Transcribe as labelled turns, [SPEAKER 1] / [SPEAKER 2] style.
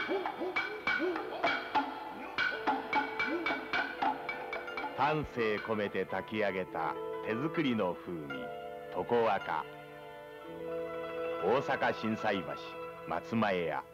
[SPEAKER 1] 丹精込めて炊き上げた手作りの風味床若。大阪心斎橋松前屋。